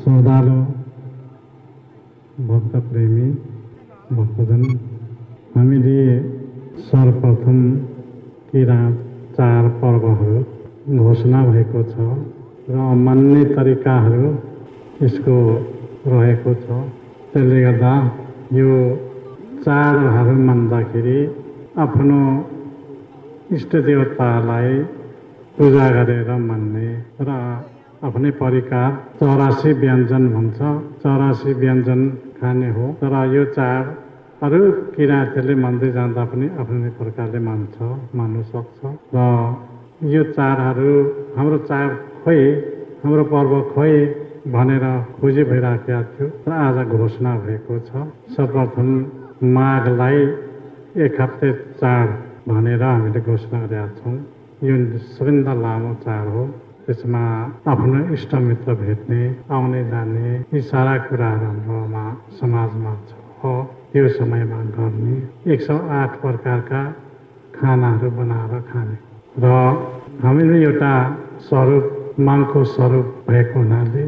श्रद्धालु भक्त प्रेमी भक्तजन, हामीले सर्वप्रथम किराँत चाड पर्वहरू घोषणा भएको छ र मान्ने तरिकाहरू यसको रहेको छ। त्यसले गर्दा यो चाडहरू मान्दाखेरि आफ्नो इष्ट देवतालाई पूजा गरेर मान्ने र आफ्नै परिकार 84 व्यञ्जन भन्छ, 84 व्यञ्जन खाने हो। तर यो चाड अरू किराँतहरूले मान्दै जाँदा पनि आफ्नै प्रकारले मान्नु सक्छ र यो चाडहरू हाम्रो चाड खोइ, हाम्रो पर्व खोइ भनेर खोजी भइराखेका थियो र आज घोषणा भएको छ। सर्वप्रथम माघलाई एक हप्ते चाड भनेर हामीले घोषणा गरेका छौँ। यो सबैभन्दा लामो चाड हो। त्यसमा आफ्नो इष्टमित्र भेट्ने, आउने जाने यी सारा कुराहरू हाम्रोमा समाजमा हो। त्यो समयमा गर्ने 108 प्रकारका खानाहरू बनाएर खाने र हामीले एउटा स्वरूप माघको स्वरूप भएको हुनाले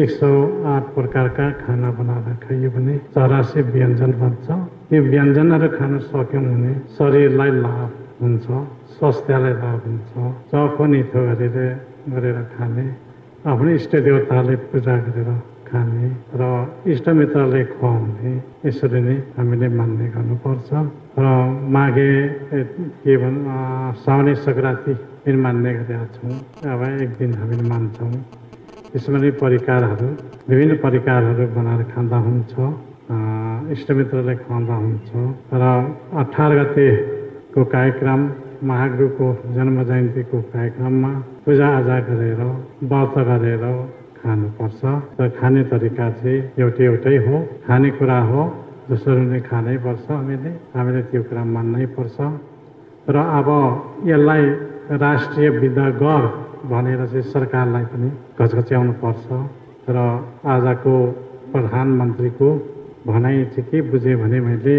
108 प्रकारका खाना बनाएर खाइयो भने 84 व्यञ्जन बन्छ। यो व्यञ्जनहरू खान सक्यौँ भने शरीरलाई लाभ हुन्छ, स्वास्थ्यलाई लाभ हुन्छ। चखो निथो गरेर खाने, आफ्नो इष्ट देवताले पूजा गरेर खाने र इष्टमित्रले खुवाउने, यसरी नै हामीले मान्ने गर्नुपर्छ। र माघे के साउने सङ्क्रान्ति पनि मान्ने गरेका छौँ। अब एक दिन हामीले मान्छौँ। यसमा नै परिकारहरू, विभिन्न परिकारहरू बनाएर खाँदा हुन्छ, इष्टमित्रले खुवाउँदा हुन्छ। र 18 गतेको कार्यक्रम महागुरुको जन्म जयन्तीको कार्यक्रममा पूजाआजा गरेर व्रत गरेर खानुपर्छ र खाने तरिका चाहिँ एउटै हो, खानेकुरा हो, जसरी नै खानै पर्छ। हामीले त्यो कुरा मान्नै पर्छ। र अब यसलाई राष्ट्रिय विधा गर भनेर चाहिँ सरकारलाई पनि घचघच्याउनु पर्छ। र आजको प्रधानमन्त्रीको भनाइ चाहिँ के बुझेँ भने मैले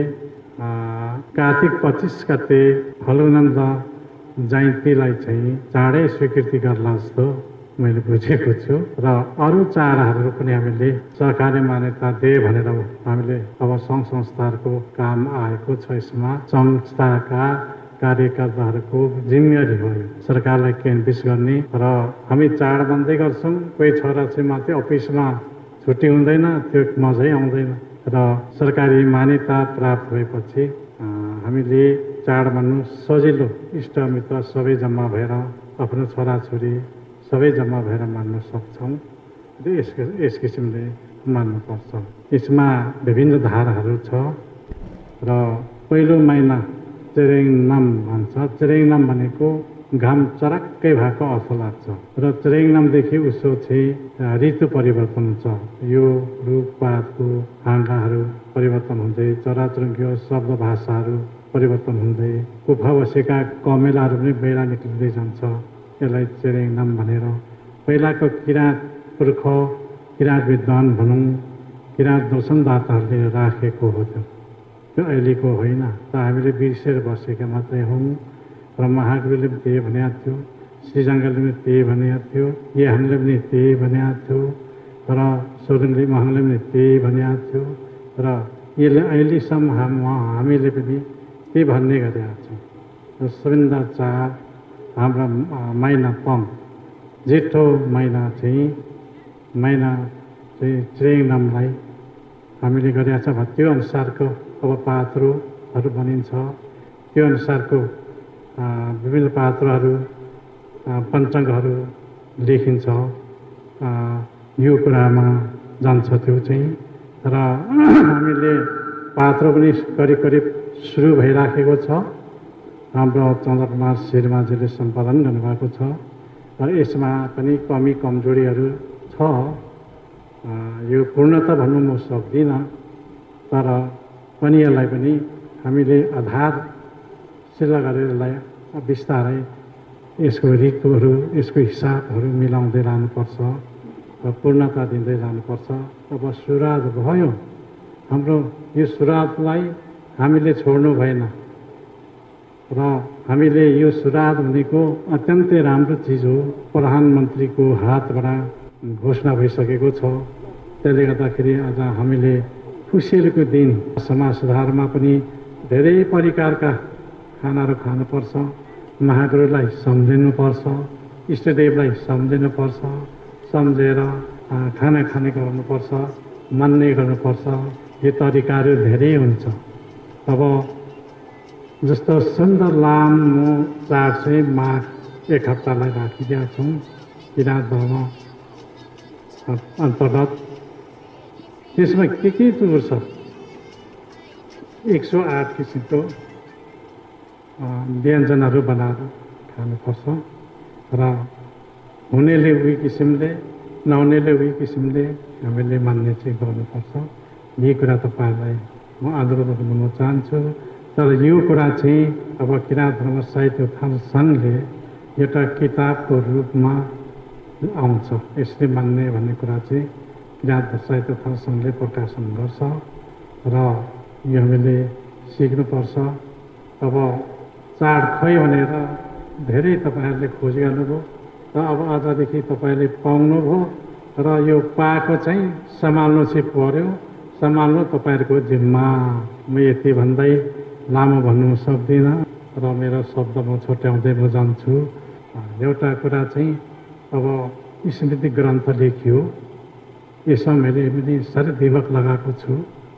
कार्तिक 25 गते फलुनन्द जयन्तीलाई चाहिँ चाँडै स्वीकृति गर्ला जस्तो मैले बुझेको छु। र अरू चाडहरू पनि हामीले सरकारले मान्यता दे भनेर हामीले अब सङ्घ संस्थाहरूको काम आएको छ। यसमा संस्थाका कार्यकर्ताहरूको जिम्मेवारी हो सरकारलाई केन्द्रित गर्ने। र हामी चाड मान्दै गर्छौँ। कोही छोरा चाहिँ मात्रै अफिसमा छुट्टी हुँदैन, त्यो मजै आउँदैन। र सरकारी मान्यता प्राप्त भएपछि हामीले चाड मान्नु सजिलो, इष्टमित्र सबै जम्मा भएर, आफ्नो छोराछोरी सबै जम्मा भएर मान्न सक्छौँ। यस किसिमले मान्नुपर्छ। यसमा विभिन्न धाराहरू छ र पहिलो महिना चेरेङनाम भन्छ। चेरेङनाम भनेको घाम चरक्कै भएको अर्थ लाग्छ र चेरेङनामदेखि उसो चाहिँ ऋतु परिवर्तन हुन्छ। यो रुखपातको हाँगाहरू परिवर्तन हुँदै, चराचुरुङ्गीको शब्द भाषाहरू परिवर्तन हुँदै, कुफा बसेका कमेलाहरू पनि बेला निक्लिँदै जान्छ। यसलाई चेरेङनाम भनेर पहिलाको किराँत पुर्ख, किराँत विद्वान भनौँ, किराँत दर्शनदाताहरूले राखेको हो। त्यो अहिलेको होइन। त हामीले बिर्सेर बसेका मात्रै हौँ। र महागुरुले पनि त्यही भनेको थियो, श्रीजङ्गले पनि त्यही भनेको थियो, यहाँले पनि त्यही भनेको थियो, र सोरुङले महङले पनि त्यही भनेको थियो। र यसले अहिलेसम्म हामीले पनि त्यही भन्ने गरेका छौँ। र सबैभन्दा चाड हाम्रो महिना पङ, जेठो महिना चाहिँ चेरेङनामलाई हामीले गरेका छ। त्यो अनुसारको अब पात्रोहरू बनिन्छ। त्यो अनुसारको विभिन्न पात्रहरू, पञ्चाङ्गहरू लेखिन्छ। यो कुरामा जान्छ त्यो चाहिँ। र हामीले पात्र पनि करिब सुरु भइराखेको छ। हाम्रो चन्द्रकुमार शेर्माजीले सम्पादन गर्नुभएको छ। र यसमा पनि कमी कमजोरीहरू छ। यो पूर्णता भन्नु म सक्दिनँ, तर पनि यसलाई पनि हामीले आधारशील गरेर यसलाई बिस्तारै यसको ऋतुहरू, यसको हिसाबहरू मिलाउँदै लानुपर्छ र पूर्णता दिँदै जानुपर्छ। अब सुरुवात भयो हाम्रो, यो सुरुवातलाई हामीले छोड्नु भएन। र हामीले यो सुरुवात भनेको अत्यन्तै राम्रो चिज हो। प्रधानमन्त्रीको हातबाट घोषणा भइसकेको छ। त्यसले गर्दाखेरि आज हामीले खुसीको दिन समाज सुधारमा पनि धेरै परिकारका खानाहरू खानुपर्छ, महागुरुलाई सम्झिनुपर्छ, इष्टदेवलाई सम्झिनुपर्छ, सम्झेर खाना खाने गर्नुपर्छ, मान्ने गर्नुपर्छ। यो तरिकाहरू धेरै हुन्छ। अब जस्तो सुन्दर लामो चाड चाहिँ माघ 1 हप्तालाई राखिदिएका छौँ किराँत धर्म अन्तर्गत। त्यसमा के टुर छ? 108 किसिमको व्यञ्जनहरू बनाएर खानुपर्छ र हुनेले उही किसिमले, नहुनेले उही किसिमले हामीले मान्ने चाहिँ गर्नुपर्छ। यही कुरा तपाईँहरूलाई म अनुरोध गर्न चाहन्छु। तर यो कुरा चाहिँ अब किराँत धर्म साहित्य उत्थान सङ्घले एउटा किताबको रूपमा आउँछ, यसले मान्ने भन्ने कुरा चाहिँ किराँत साहित्य उत्थान सङ्घले प्रकाशन गर्छ र यो हामीले सिक्नुपर्छ। अब चाड खोइ भनेर धेरै तपाईँहरूले खोज गर्नुभयो र अब आजदेखि तपाईँले पाउनुभयो र यो पाएको चाहिँ सम्हाल्नु चाहिँ पर्यो, सम्हाल्नु तपाईँहरूको जिम्मा। म यति भन्दै लामो भन्नु सक्दिनँ र मेरो शब्द म छुट्याउँदै म जान्छु। एउटा कुरा चाहिँ अब स्मृति ग्रन्थ लेखियो, यसमा मैले पनि साह्रै दिमाग लगाएको छु।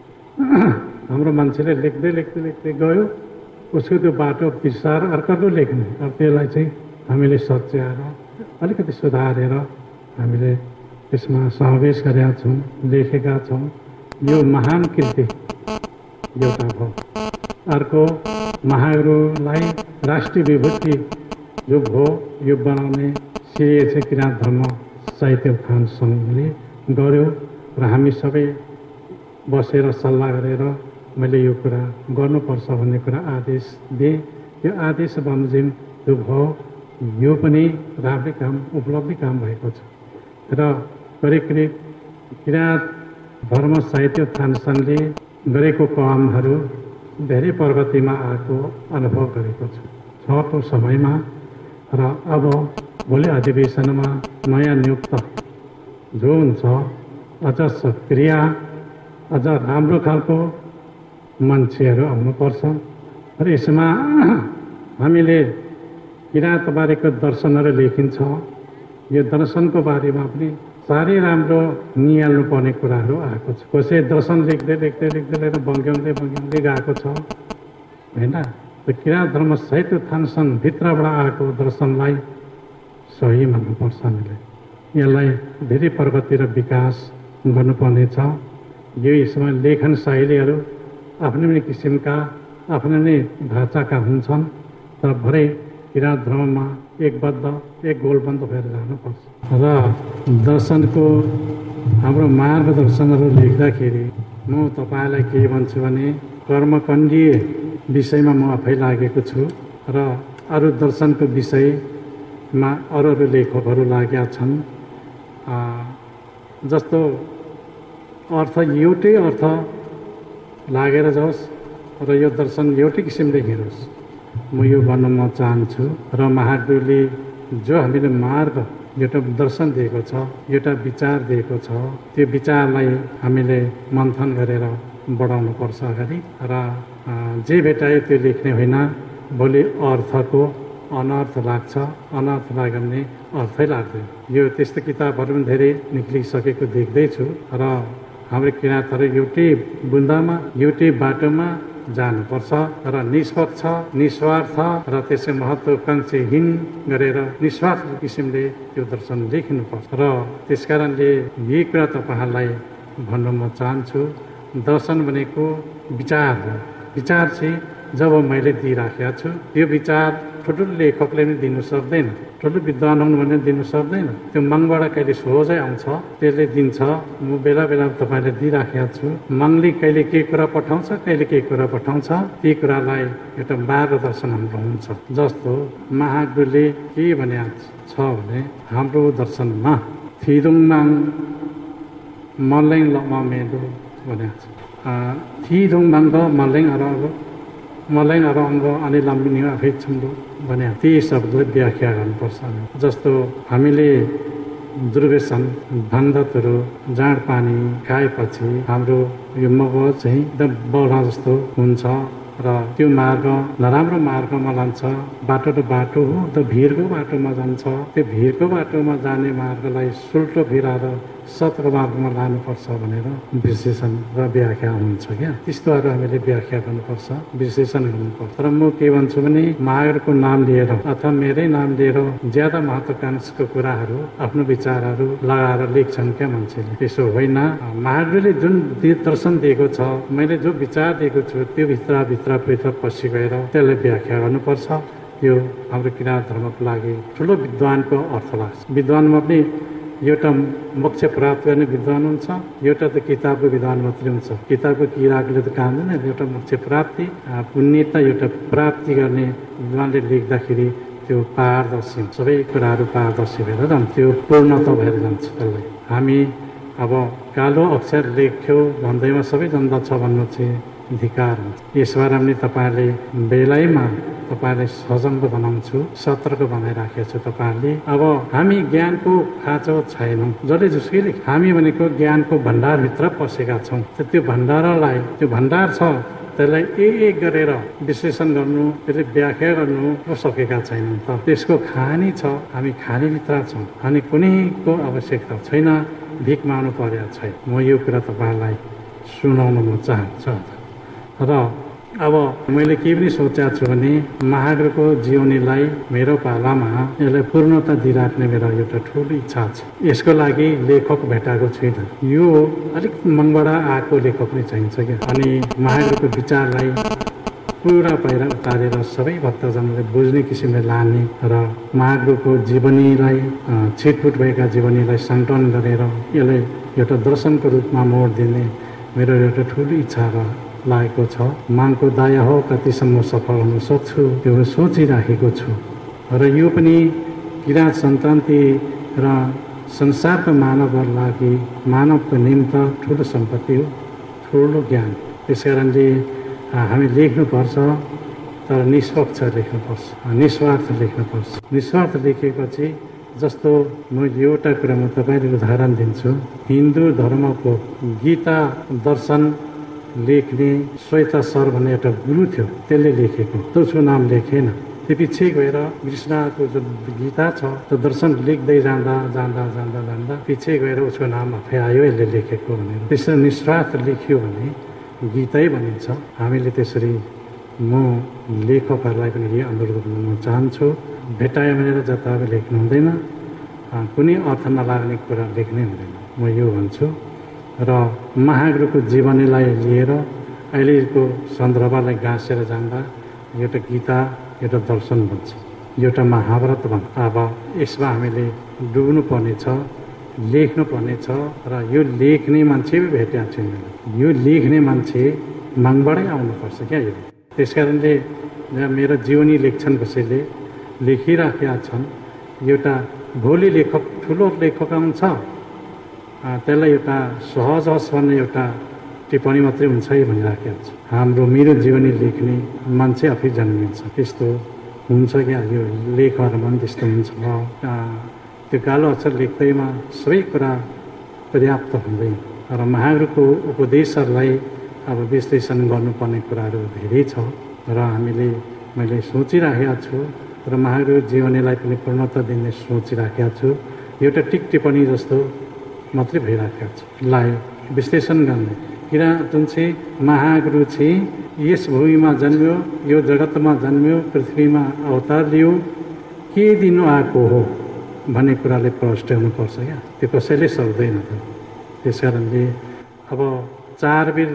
हाम्रो मान्छेले लेख्दै लेख्दै लेख्दै गयो, उसको त्यो बाटो बिर्साएर अर्को लेख्ने। अब त्यसलाई चाहिँ हामीले सच्याएर अलिकति सुधारेर हामीले त्यसमा समावेश गरेका छौँ, लेखेका छौँ। यो महान कृति एउटा भयो। अर्को महागुरुलाई राष्ट्रिय विभूति जो भयो, यो बनाउने श्रेय चाहिँ किराँत धर्म साहित्य उत्थान सङ्घले गर्यो र हामी सबै बसेर सल्लाह गरेर मैले यो कुरा गर्नुपर्छ भन्ने कुरा आदेश दिएँ। यो आदेश बमोजिम जो भयो, यो पनि राम्रै काम, उपलब्धि काम भएको छ र करिब करिब किराँत धर्म साहित्य उत्थान सङ्घले गरेको कामहरू धेरै प्रगतिमा आएको अनुभव गरेको छु छोटो समयमा। र अब भोलि अधिवेशनमा नयाँ नियुक्त जो हुन्छ, अझ सक्रिय, अझ राम्रो खालको मान्छेहरू आउनुपर्छ र यसमा हामीले किराँतबारेको दर्शनहरू लेखिन्छ। यो दर्शनको बारेमा पनि साह्रै राम्रो निहाल्नु पर्ने कुराहरू आएको छ। कसै दर्शन लेख्दै लेख्दै लेख्दै लेख्दै बङ्ग्याउँदै बङ्ग्याउँदै गएको छ होइन। त्यो किराँत धर्म साहित्य उत्थान सङ्घभित्रबाट आएको दर्शनलाई सही मान्नुपर्छ हामीले। यसलाई धेरै प्रगति र विकास गर्नुपर्ने छ। यो यसमा लेखन शैलीहरू आफ्नै पनि किसिमका, आफ्नै नै ढाँचाका हुन्छन्, तर भरे किराँत धर्ममा एकबद्ध, एक गोलबन्द भएर जानुपर्छ। र दर्शनको हाम्रो मार्गदर्शनहरू लेख्दाखेरि म तपाईँलाई के भन्छु भने कर्मकण्डीय विषयमा म आफै लागेको छु र अरू दर्शनको विषयमा अरू लेखकहरू लागेका छन्। जस्तो अर्थ एउटै अर्थ लागेर जाओस् र यो दर्शन एउटै किसिमले हेरोस्, म यो भन्न म चाहन्छु। र महागुरुले जो हामीले मार्ग, एउटा दर्शन दिएको छ, एउटा विचार दिएको छ, त्यो विचारलाई हामीले मन्थन गरेर बढाउनुपर्छ अगाडि। र जे भेटायो त्यो लेख्ने होइन। भोलि अर्थको अनर्थ लाग्छ, अनर्थ लाग्यो भने अर्थै लाग्दैन। यो त्यस्तो किताबहरू पनि धेरै निक्लिसकेको देख्दैछु र हाम्रो किराँतहरू एउटै बुन्दामा, एउटै बाटोमा जानुपर्छ र निष्पक्ष, निस्वार्थ र त्यसै महत्त्वाकांक्षीहीन गरेर निस्वार्थ किसिमले त्यो दर्शन लेखिनुपर्छ। र त्यस कारणले यही कुरा तपाईँहरूलाई भन्न म चाहन्छु। दर्शन भनेको विचार हो। विचार चाहिँ जब मैले दिइराखेको छु, त्यो विचार ठुल्ठुलो लेखकले पनि दिनु सक्दैन, ठुलो विद्वान हुनु भने दिनु सक्दैन। त्यो मङबाट कहिले सोझै आउँछ, त्यसले दिन्छ। म बेला बेला तपाईँले दिइराखेको छु। मङले कहिले के कुरा पठाउँछ, कहिले के कुरा पठाउँछ, ती कुरालाई एउटा मार्गदर्शन हाम्रो हुन्छ। जस्तो महागुरुले के भनेको छ भने हाम्रो दर्शनमा थिदुङमाङ मलेङ लमा मेदो भनेको छ। थिदुङमाङ र मलेङ मलाई अङ्ग अनि लम्बिनी आफै छुम्दो भने ती शब्दले व्याख्या गर्नुपर्छ। जस्तो हामीले दुर्व्यसन भन्धतहरू जाँड पानी खाएपछि हाम्रो यो मगज चाहिँ एकदम बढा जस्तो हुन्छ र त्यो मार्ग नराम्रो मार्गमा लान्छ। बाटो त बाटो हो, त भिरको बाटोमा जान्छ। त्यो भिरको बाटोमा जाने मार्गलाई सुल्टो फिराएर सतको मार्गमा लानुपर्छ भनेर विश्लेषण र व्याख्या हुन्छ क्या। त्यस्तोहरू हामीले व्याख्या गर्नुपर्छ, विश्लेषण गर्नुपर्छ। तर म के भन्छु भने महावीरको नाम लिएर अथवा मेरै नाम लिएर ज्यादा महत्त्वाकांक्षीको कुराहरू आफ्नो विचारहरू लगाएर लेख्छन् क्या मान्छेले। त्यसो होइन। महावीरले जुन दर्शन दिएको छ, मैले जो विचार दिएको छु त्यो भित्र पसी गएर त्यसलाई व्याख्या गर्नुपर्छ। यो हाम्रो किराँत धर्मको लागि ठुलो विद्वानको अर्थ लाग्छ। विद्वानमा पनि एउटा मोक्ष प्राप्त गर्ने विद्वान हुन्छ, एउटा त किताबको विद्वान मात्रै हुन्छ। किताबको किराकले त काम हुँदैन। एउटा मोक्ष प्राप्ति पुण्यता एउटा प्राप्ति गर्ने विद्वानले लेख्दाखेरि त्यो पारदर्शी सबै कुराहरू पारदर्शी भएर जान्छ, त्यो पूर्णता भएर जान्छ। त्यसलाई हामी अब कालो अक्षर लेख्यो भन्दैमा सबै जनता छ भन्नु चाहिँ धिकार हुन्छ। यसबार हामीले तपाईँहरूले बेलैमा तपाईँलाई सजग बनाउँछु, सतर्क बनाइराखेको छु तपाईँहरूले। अब हामी ज्ञानको खाँचो छैनौँ, जसले जसैले हामी भनेको ज्ञानको भण्डारभित्र पसेका छौँ। त्यो भण्डारलाई, त्यो भण्डार छ त्यसलाई एक गरेर विश्लेषण गर्नु, त्यसले व्याख्या गर्नु सकेका छैनौँ। त त्यसको खानी छ, हामी खानीभित्र छौँ। अनि कुनैको आवश्यकता छैन, भिख माग्नु परेको छैन। म यो कुरा तपाईँहरूलाई सुनाउन म चाहन्छु। र अब मैले के पनि सोचेको छु भने महावीरको जीवनीलाई मेरो पालामा यसलाई पूर्णता दिइराख्ने मेरो एउटा ठुलो इच्छा छ। यसको लागि लेखक भेटाएको छुइनँ। यो अलिक मनबाट आएको लेखक पनि चाहिन्छ क्या। अनि महावीरको विचारलाई पुरा पहिला उतारेर सबै भक्तजनले बुझ्ने किसिमले लाने र महावीरको जीवनीलाई छिटफुट भएका जीवनीलाई सङ्कलन गरेर यसलाई एउटा दर्शनको रूपमा मोड दिने मेरो एउटा ठुलो इच्छा लागेको छ। मानको दया हो कतिसम्म सफल हुन सक्छु त्यो सोचिराखेको छु। र यो पनि किराँत सन्तति र संसारको मानवहरूको लागि मानवको निम्ति ठुलो सम्पत्ति हो, ठुलो ज्ञान। त्यस कारणले हामी लेख्नुपर्छ, तर निष्पक्ष लेख्नुपर्छ, निस्वार्थ लेख्नुपर्छ। निस्वार्थ लेखेपछि जस्तो म एउटा कुरा म तपाईँले उदाहरण दिन्छु। हिन्दू धर्मको गीता दर्शन लेख्ने श्वेता सर भन्ने एउटा गुरु थियो, त्यसले लेखेको। त्यसको नाम लेखेन। त्यो पछि गएर कृष्णको जो गीता छ त्यो दर्शन लेख्दै जाँदा जाँदा जाँदा जाँदा पछि गएर उसको नाम आफै आयो, यसले लेखेको भनेर। त्यसरी निस्वार्थ लेख्यो भने गीतै भनिन्छ। हामीले त्यसरी म लेखकहरूलाई पनि यही अनुरोध गर्न म चाहन्छु, भेटायो भनेर जताभावी लेख्नु हुँदैन, कुनै अर्थ नलाग्ने कुरा लेख्नै हुँदैन, म यो भन्छु। र महावीरको जीवनीलाई लिएर अहिलेको सन्दर्भलाई गाँसेर जाँदा एउटा गीता, एउटा दर्शन बन्छ, एउटा महाभारत बन्छ। अब यसमा हामीले डुब्नु पर्नेछ, लेख्नु पर्नेछ। र यो लेख्ने मान्छे भेटेको छैन। यो लेख्ने मान्छे मागबाटै आउनुपर्छ क्या। यो त्यस कारणले मेरो जीवनी लेख्छन्, कसैले लेखिराखेका छन्। एउटा भोलि लेखक, ठुलो लेखक आउँछ, त्यसलाई एउटा सहज होस् भन्ने एउटा टिप्पणी मात्रै हुन्छ है भनिराखेको छ। हाम्रो मेरो जीवनी लेख्ने मान्छे आफै जन्मिन्छ। त्यस्तो हुन्छ क्या। यो लेखहरूमा पनि त्यस्तो हुन्छ। त्यो कालो अक्षर लेख्दैमा सबै कुरा पर्याप्त हुँदैन। र महावीरको उपदेशहरूलाई अब विश्लेषण गर्नुपर्ने कुराहरू धेरै छ र मैले सोचिराखेका छु र महावीरको जीवनीलाई पनि पूर्णता दिने सोचिराखेका छु। एउटा टिप्पणी जस्तो मात्रै भइराखेको छ। लाई विश्लेषण गर्ने किरा जुन चाहिँ महागुरु चाहिँ यस भूमिमा जन्मियो, यो जगतमा जन्मियो, पृथ्वीमा अवतार लियो, के दिनु आएको हो भन्ने कुराले प्रष्ट हुनुपर्छ क्या। त्यो कसैले सक्दैन त। त्यस कारणले अब चार बेर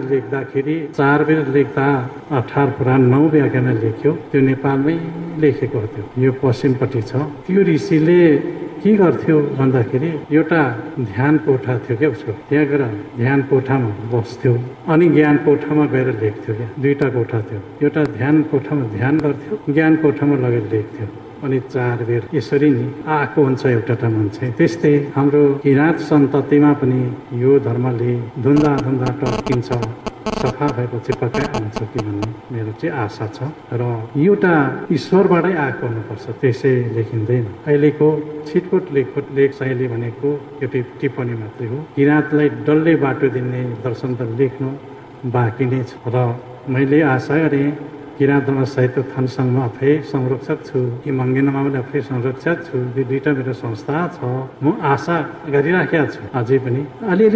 लेख्दा 18 पुराण 9 व्याख्यान लेख्यो। त्यो नेपालमै लेखेको थियो। यो पश्चिमपट्टि छ। त्यो ऋषिले के गर्थ्यो भन्दाखेरि एउटा ध्यान कोठा थियो क्या उसको। त्यहाँ गएर ध्यान कोठामा बस्थ्यो अनि ज्ञान कोठामा गएर लेख्थ्यो क्या। दुईटा कोठा थियो। एउटा ध्यान कोठामा ध्यान गर्थ्यो, ज्ञान कोठामा लगेर लेख्थ्यो। अनि 4 बेर यसरी नि आएको हुन्छ एउटा मान्छे। त्यस्तै हाम्रो किराँत सन्ततिमा पनि यो धर्मले धुन्दा टर्किन्छ, सफा भएपछि पक्कै आउँछ कि भन्ने मेरो चाहिँ आशा छ र एउटा ईश्वरबाटै आएको हुनुपर्छ, त्यसै लेखिँदैन। अहिलेको छिटपुट लेख शैली भनेको एउटा टिप्पणी मात्रै हो। किराँतलाई डल्लै बाटो दिने दर्शन त लेख्नु बाँकी नै छ र मैले आशा गरेँ किराँतमा साहित्य थान सङ्घमा आफै संरक्षक छु, कि मङ्गेनमा पनि आफै संरक्षक छु, दुईवटा मेरो संस्था छ। म आशा गरिराखेका छु अझै पनि अलिअलि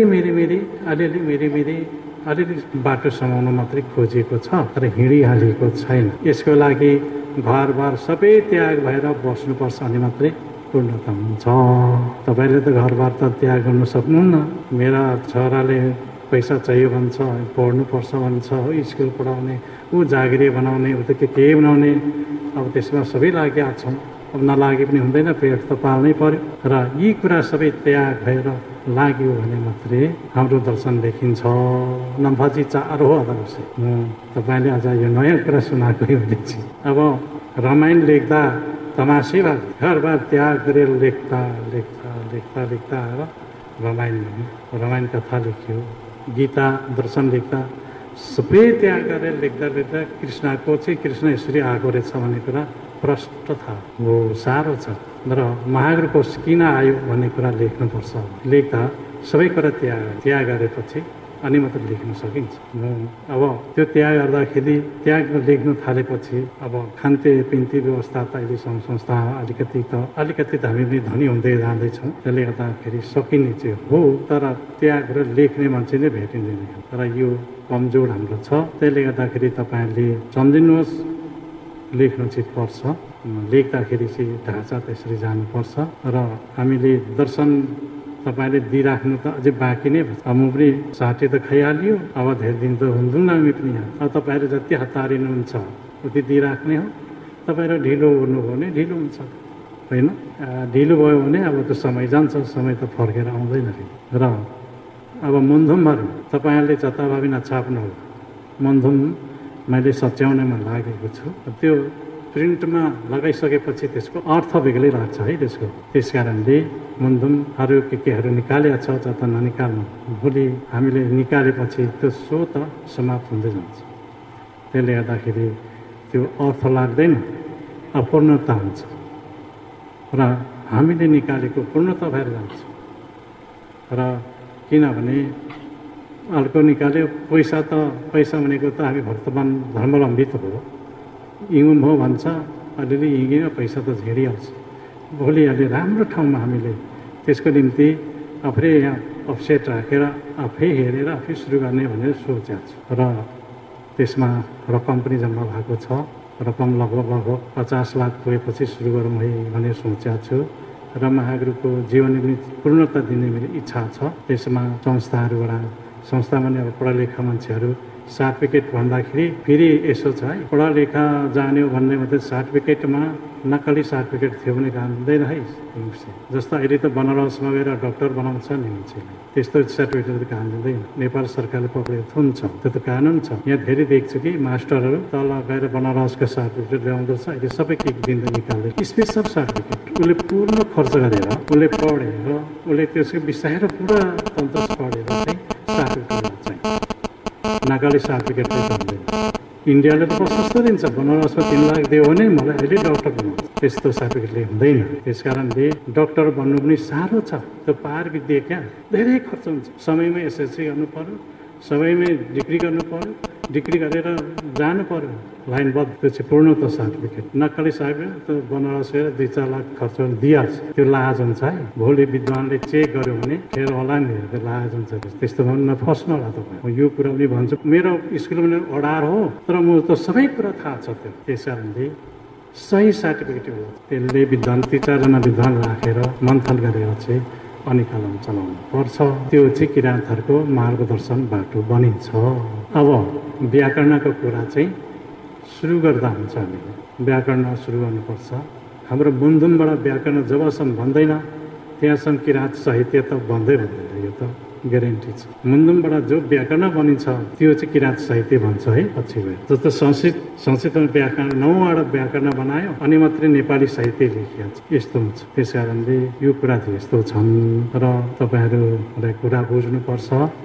अलिअलि बाटो समाउनु मात्रै खोजिएको छ, तर हिँडिहालेको छैन। यसको लागि घरबार सबै त्याग भएर बस्नुपर्छ अनि मात्रै पूर्णता हुन्छ। तपाईँले त घरबार त त्याग गर्नु सक्नुहुन्न। मेरा छोराले पैसा चाहियो भन्छ, पढ्नुपर्छ भन्छ, हो स्कुल पढाउने, ऊ जागिरी बनाउने, ऊ त के बनाउने। अब त्यसमा सबै लागेका छौँ। अब नलागे पनि हुँदैन, पेट त पाल्नै पर्यो। र यी कुरा सबै त्याग भएर लाग्यो भने मात्रै हाम्रो दर्शन देखिन्छ। नम्फाजी 4 हो अवश्य। तपाईँले आज यो नयाँ कुरा सुनाएको हुनेछ। अब रामायण लेख्दा तमासै भयो, घरबार त्याग गरेर लेख्दा रामायण कथा लेख्यो, गीता दर्शन लेख्दा सबै त्याग गरेर लेख्दा कृष्णको चाहिँ कृष्ण यसरी आएको रहेछ भन्ने कुरा प्रष्ट थाहा हो, साह्रो छ। र महागुरु कोष किन आयो भन्ने कुरा लेख्नुपर्छ। लेख्दा सबै कुरा त्याग गरेपछि अनि मात्र लेख्न सकिन्छ। अब त्यो त्याग गर्दाखेरि त्याग लेख्न थालेपछि अब खान्ते पिन्ती व्यवस्था त अहिले सङ्घ संस्था अलिकति त हामी पनि धनी हुँदै जाँदैछौँ। त्यसले गर्दाखेरि सकिने चाहिँ हो, तर त्याग गरेर लेख्ने मान्छे नै भेटिँदैन। तर यो कमजोर हाम्रो छ। त्यसले गर्दाखेरि तपाईँहरूले सम्झिनुहोस्, लेख्नु चाहिँ पर्छ। लेख्दाखेरि चाहिँ ढाँचा त्यसरी जानुपर्छ। र हामीले दर्शन तपाईँले दिइराख्नु त अझै बाँकी नै भयो। म पनि साटी त खाइहाल्यो, अब धेरै दिन त हुँदैन हामी पनि यहाँ। अब तपाईँहरू जति हतारिनुहुन्छ उति दिइराख्ने हो। तपाईँहरू ढिलो गर्नुभयो भने ढिलो हुन्छ, होइन? ढिलो भयो भने अब त्यो समय जान्छ, समय त फर्केर आउँदैन। र अब मुन्धुमहरू तपाईँहरूले जताभावी नछाप्नु हो, मुन्धुम मैले सच्याउनेमा लागेको छु। त्यो प्रिन्टमा लगाइसकेपछि त्यसको अर्थ बेग्लै लाग्छ है त्यसको। त्यस कारणले मुन्धुमहरू केहरू निकालेको छ, जता ननिकाल्नु, भोलि हामीले निकालेपछि त्यो स्वत समाप्त हुँदै जान्छ। त्यसले गर्दाखेरि त्यो अर्थ लाग्दैन, अपूर्णता हुन्छ र हामीले निकालेको पूर्णता भएर जान्छ। र किनभने अर्को निकाल्यो पैसा भनेको त हामी वर्तमान धर्मावलम्बी त हो, इङ्गुम हो भन्छ, अलिअलि इङ्गिन पैसा त झेडिहाल्छ। भोलि अलि राम्रो ठाउँमा हामीले त्यसको निम्ति आफै यहाँ अफसेट राखेर आफै हेरेर आफै सुरु गर्ने भनेर सोचेको छु। र त्यसमा रकम पनि जम्मा भएको छ। रकम लगभग 50 लाख पुगेपछि सुरु गरौँ है भनेर सोचेको छु। र महागुरुको जीवनी पनि पूर्णता दिने मेरो इच्छा छ। त्यसमा संस्था भने अब पढालेखा मान्छेहरू सर्टिफिकेट भन्दाखेरि फेरि यसो छ है, पढालेखा जान्यो भन्ने मात्रै सर्टिफिकेटमा नक्कली सर्टिफिकेट थियो भने काम हुँदैन है। जस्तो अहिले त बनारसमा गएर डक्टर बनाउँछ नि मान्छेले, त्यस्तो सर्टिफिकेट काम दिँदैन। नेपाल सरकारले पक्रेको थुन्छ, त्यो त कानुन छ। यहाँ धेरै देख्छु कि मास्टरहरू तल गएर बनारसको सर्टिफिकेट ल्याउँदछ, अहिले सबै के दिँदै निकाल्दै स्पेसल सर्टिफिकेट। उसले पूर्ण खर्च गरेर उसले पढेर उसले त्यसको बिसाएर पुरा तन्त्र पढेर चाहिँ सर्टिफिकेट चाहिँ नक्कली सर्टिफिकेट चाहिँ हुँदैन। इन्डियाले त प्रशस्त दिन्छ, बनारसमा 3 लाख दियो भने मलाई अहिले डक्टर बनाउँछ, त्यस्तो सर्टिफिकेटले हुँदैन। त्यस कारणले डक्टर बन्नु पनि साह्रो छ। त्यो पार विद्या क्या, धेरै खर्च हुन्छ। समयमै एसएससी गर्नु पर्यो, समयमै डिग्री गर्नु पर्यो, डिग्री गरेर जानु पर्यो लाइनबद्ध। त्यो चाहिँ पूर्णता सर्टिफिकेट। नक्कली सर्टिफिकेट त बनारस गएर 2-4 लाख खर्च दिइहाल्छ, त्यो लाज हुन्छ है। भोलि विद्वानले चेक गर्यो भने खेर होला नि, त्यो लाज हुन्छ। त्यस्तो भन्नु नफस्नु होला तपाईँ। यो कुरा पनि भन्छु, मेरो स्कुल पनि अडार हो, तर म त सबै कुरा थाहा छ। त्यो त्यस कारणले सही सर्टिफिकेट हो, त्यसले विद्वान 3-4 विद्वान राखेर मन्थन गरेर चाहिँ अनि कलम चलाउनु पर्छ। त्यो चाहिँ किराँतहरूको मार्गदर्शन बाटो बनिन्छ। अब व्याकरणको कुरा चाहिँ सुरु गर्दा हुन्छ। हामीले व्याकरण सुरु गर्नुपर्छ। हाम्रो मुन्धुमबाट व्याकरण जबसम्म भन्दैन त्यहाँसम्म किराँत साहित्य त भन्दैन, यो त ग्यारेन्टी छ। मुन्धुमबाट जो व्याकरण बनिन्छ त्यो चाहिँ किराँत साहित्य भन्छ है। पछि गयो जस्तो संस्कृतमा व्याकरण 9वटा व्याकरण बनायो अनि मात्रै नेपाली साहित्य लेखिएको छ, यस्तो हुन्छ। त्यस कारणले यो कुरा चाहिँ यस्तो छन् र तपाईँहरूलाई कुरा बुझ्नुपर्छ।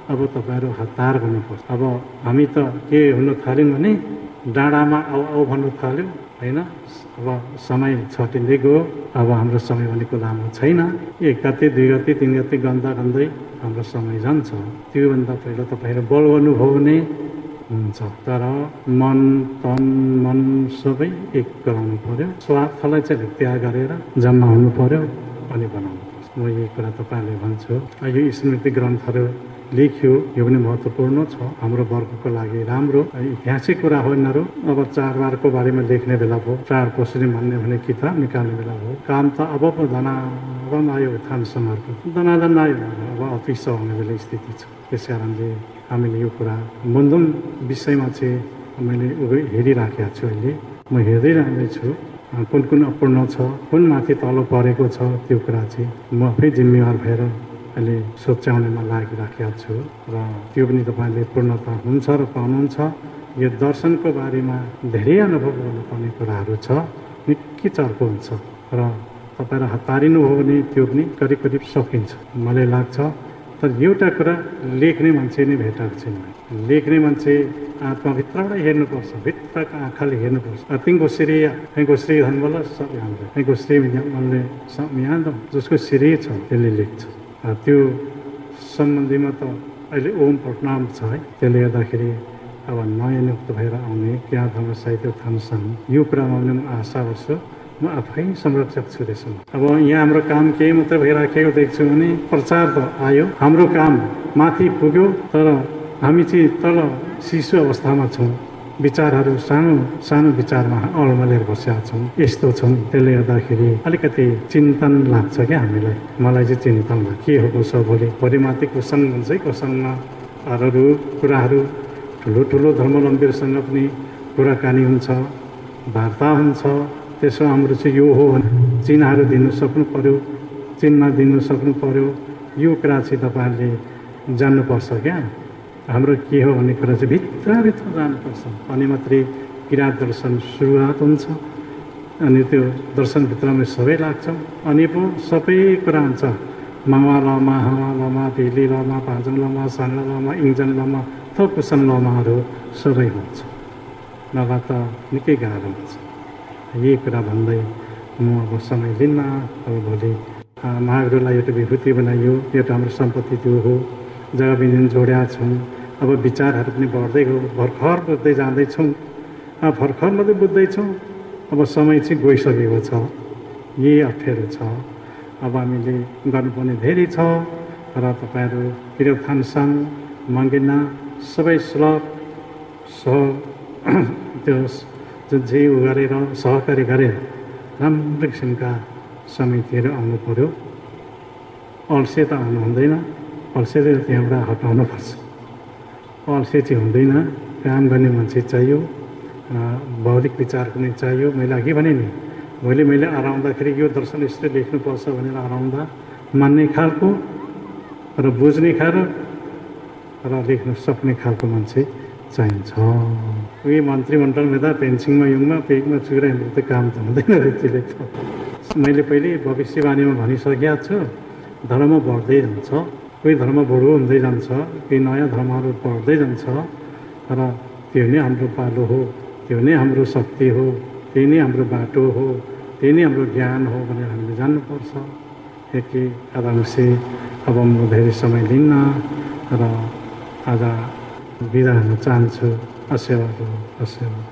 अब तपाईँहरू हतार गर्नुपर्छ। अब हामी त के हुन थाल्यौँ भने डाँडामा आऊ आऊ भन्नु थाल्यो होइन। अब समय छटिँदै गयो। अब हाम्रो समय भनेको लामो छैन। 1 गते 2 गते 3 गते गन्दै हाम्रो समय जान्छ। त्योभन्दा पहिला तपाईँहरू बल गर्नुभयो भने हुन्छ। तर मन तन मन सबै एक गराउनु पर्यो। स्वार्थलाई चाहिँ त्याग गरेर जम्मा हुनु पर्यो अनि बनाउनु पर्छ। म यही कुरा तपाईँहरूले भन्छु। यो स्मृति ग्रन्थहरू लेख्यो, यो पनि महत्त्वपूर्ण छ हाम्रो वर्गको लागि राम्रो। ऐतिहासिक कुरा हो यिनीहरू। अब चाडबाडको बारेमा लेख्ने बेला भयो, चाड कसरी मान्ने भन्ने किताब निकाल्ने बेला भयो। काम त अब पो धनाधन आयो, थान समाजको धनाधन आयो, अब अफिस आउने बेला स्थिति छ। त्यस कारणले हामीले यो कुरा बन्धन विषयमा चाहिँ मैले हेरिराखेको छु। अहिले म हेर्दै रहँदैछु कुन कुन अपूर्ण छ, कुन माथि तल परेको छ। त्यो कुरा चाहिँ म आफै जिम्मेवार भएर अहिले सोच्याउनेमा लागिराखेको छु र त्यो पनि तपाईँले पूर्णता हुन्छ र पाउनुहुन्छ। यो दर्शनको बारेमा धेरै अनुभव गर्नुपर्ने कुराहरू छ, निकै चर्को हुन्छ र तपाईँहरू हतारिनु हो भने त्यो पनि करिब करिब सकिन्छ मलाई लाग्छ। तर एउटा कुरा लेख्ने मान्छे नै भेटाएको छैन। लेख्ने मान्छे आत्माभित्रबाट हेर्नुपर्छ, भित्रको आँखाले हेर्नुपर्छ। तिनको श्रेय कहीँको श्रेय धनबल सब यहाँ, कहीँको श्रेय मनले सब यहाँ जसको श्रेय छ त्यसले लेख्छ। त्यो सम्बन्धीमा त अहिले ओम पटनाम छ है। त्यसले गर्दाखेरि अब नयाँ नियुक्त भएर आउने क्या धर्म साहित्य थानसँग यो कुरामा पनि म आशा गर्छु। म आफै संरक्षक छु त्यसमा। अब यहाँ हाम्रो काम केही मात्र भइराखेको देख्छु भने प्रचार त आयो, हाम्रो काम माथि पुग्यो, तर हामी चाहिँ तल शिशु अवस्थामा छौँ। विचारहरू सानो सानो विचारमा अल्मलेर बसेका छौँ। यस्तो छौँ। त्यसले गर्दाखेरि अलिकति चिन्तन लाग्छ क्या हामीलाई। मलाई चाहिँ चिन्तन लाग्छ के हो कसो भोलि भोलिमाथि कुसङ्ग हुन्छ है। कुसङ्गहरू कुराहरू ठुलो ठुलो धर्मावलम्बीहरूसँग पनि कुराकानी हुन्छ, वार्ता हुन्छ। त्यसो हाम्रो चाहिँ यो हो भने चिन्हहरू दिनु सक्नु पर्यो, चिन्ह दिनु सक्नु पर्यो। यो कुरा चाहिँ तपाईँहरूले जान्नुपर्छ क्या। हाम्रो के हो भन्ने कुरा चाहिँ भित्रभित्र जानुपर्छ। अनि मात्रै किराँत दर्शन सुरुवात हुन्छ। अनि त्यो दर्शनभित्रमा सबै लाग्छौँ। अनि पो सबै कुरा हुन्छ। मामा लमा हावा लमा भेली लमा पाजङ लमा साङ्गा लमा इङ्जन लमा थप कुसङ लमाहरू सबै हुन्छ। नभए त निकै गाह्रो हुन्छ। यही कुरा भन्दै म अब समय लिन्न। अब भोलि महावीरलाई एउटा विभूति बनाइयो, एउटा हाम्रो सम्पत्ति त्यो हो। जग्गा बिन्दिन जोड्या छौँ। अब विचारहरू पनि बढ्दै गयो, भर्खर बुझ्दै जाँदैछौँ। भर्खर मात्रै बुझ्दैछौँ। अब समय चाहिँ गइसकेको छ। यही अप्ठ्यारो छ। अब हामीले गर्नुपर्ने धेरै छ र तपाईँहरू किराँत थानसाङ मङ्गेना सबै श्लोक त्यो जुन चाहिँ उ गरेर सहकारी गरेर राम्रो किसिमका समितिहरू आउनु पर्यो। अल्छे त आउनु हुँदैन, अल्छे चाहिँ त्यहाँबाट हटाउनुपर्छ। अल्छे चाहिँ हुँदैन, काम गर्ने मान्छे चाहियो, बौद्धिक विचार पनि चाहियो। मैले अघि भने नि मैले हराउँदाखेरि यो दर्शन यसरी लेख्नुपर्छ भनेर हराउँदा मान्ने खालको र बुझ्ने खालको र लेख्न सक्ने खालको मान्छे चाहिन्छ। उही मन्त्रीमण्डलमा त पेन्सिङमा युङमा पेकमा चुरा हिँड्नु त काम त हुँदैन त्यतिले त। मैले पहिले भविष्यवाणीमा भनिसकेको छु, धर्म बढ्दै जान्छ, कोही धर्म बढो हुँदै जान्छ, कोही नयाँ धर्महरू बढ्दै जान्छ र त्यो नै हाम्रो पालो हो, त्यो नै हाम्रो शक्ति हो, त्यही नै हाम्रो बाटो हो, त्यही नै हाम्रो ज्ञान हो भनेर हामीले जान्नुपर्छ। एकै आरामसे अब म धेरै समय लिन्न र आज बिदा हुन चाहन्छु। असेवा